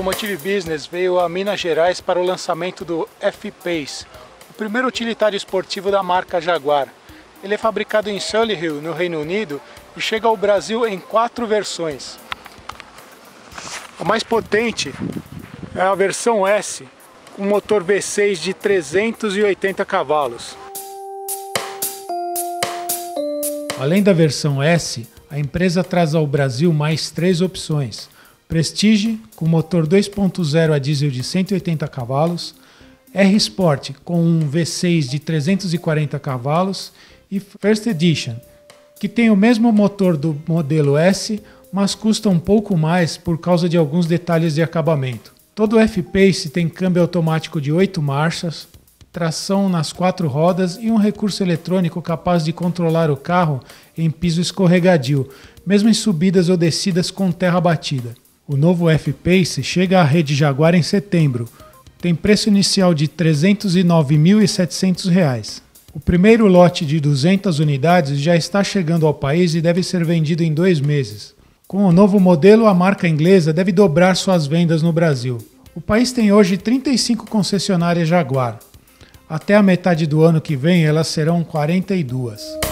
Automotive Business veio a Minas Gerais para o lançamento do F-Pace, o primeiro utilitário esportivo da marca Jaguar. Ele é fabricado em Solihull, no Reino Unido, e chega ao Brasil em 4 versões. A mais potente é a versão S, com motor V6 de 380 cavalos. Além da versão S, a empresa traz ao Brasil mais 3 opções: Prestige, com motor 2.0 a diesel de 180 cavalos, R-Sport, com um V6 de 340 cavalos, e First Edition, que tem o mesmo motor do modelo S, mas custa um pouco mais por causa de alguns detalhes de acabamento. Todo o F-Pace tem câmbio automático de 8 marchas, tração nas 4 rodas e um recurso eletrônico capaz de controlar o carro em piso escorregadio, mesmo em subidas ou descidas com terra batida. O novo F-Pace chega à rede Jaguar em setembro. Tem preço inicial de R$ 309.700. O primeiro lote de 200 unidades já está chegando ao país e deve ser vendido em 2 meses. Com o novo modelo, a marca inglesa deve dobrar suas vendas no Brasil. O país tem hoje 35 concessionárias Jaguar. Até a metade do ano que vem, elas serão 42.